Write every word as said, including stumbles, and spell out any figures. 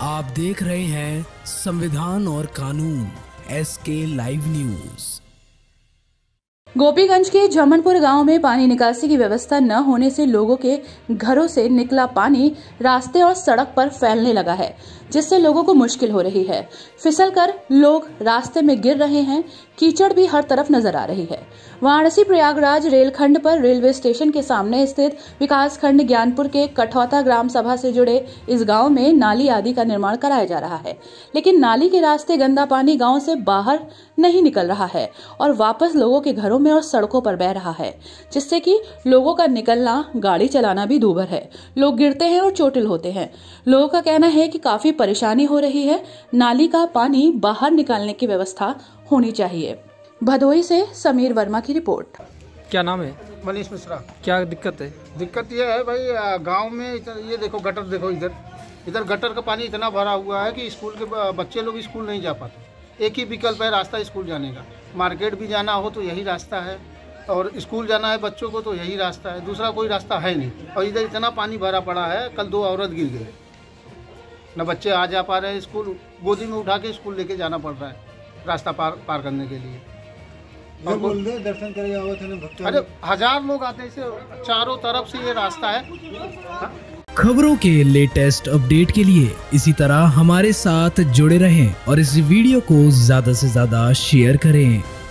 आप देख रहे हैं संविधान और कानून एस के लाइव न्यूज। गोपीगंज के जमनपुर गांव में पानी निकासी की व्यवस्था न होने से लोगों के घरों से निकला पानी रास्ते और सड़क पर फैलने लगा है, जिससे लोगों को मुश्किल हो रही है। फिसलकर लोग रास्ते में गिर रहे हैं। कीचड़ भी हर तरफ नजर आ रही है। वाराणसी प्रयागराज रेलखंड पर रेलवे स्टेशन के सामने स्थित विकास खंड ज्ञानपुर के कठौता ग्राम सभा से जुड़े इस गांव में नाली आदि का निर्माण कराया जा रहा है, लेकिन नाली के रास्ते गंदा पानी गांव से बाहर नहीं निकल रहा है और वापस लोगों के घरों में और सड़कों पर बह रहा है, जिससे कि लोगों का निकलना, गाड़ी चलाना भी दूभर है। लोग गिरते हैं और चोटिल होते हैं। लोगों का कहना है कि काफी परेशानी हो रही है। नाली का पानी बाहर निकालने की व्यवस्था होनी चाहिए। भदोही से समीर वर्मा की रिपोर्ट। क्या नाम है? मनीष मिश्रा। क्या दिक्कत है? दिक्कत ये है भाई, गांव में ये देखो गटर, देखो इधर इधर गटर का पानी इतना भरा हुआ है कि स्कूल के बच्चे लोग स्कूल नहीं जा पाते। एक ही विकल्प है रास्ता स्कूल जाने का। मार्केट भी जाना हो तो यही रास्ता है, और स्कूल जाना है बच्चों को तो यही रास्ता है, दूसरा कोई रास्ता है नहीं। और इधर इतना पानी भरा पड़ा है, कल दो औरत गिर गए, न बच्चे आ जा पा रहे हैं स्कूल, गोदी में उठा के स्कूल लेके जाना पड़ रहा है रास्ता पार पार करने के लिए। और बोल दे दर्शन करे आओ थे, अरे हजार लोग आते हैं, चारों तरफ से ये रास्ता है। हा? खबरों के लेटेस्ट अपडेट के लिए इसी तरह हमारे साथ जुड़े रहें और इस वीडियो को ज्यादा से ज्यादा शेयर करें।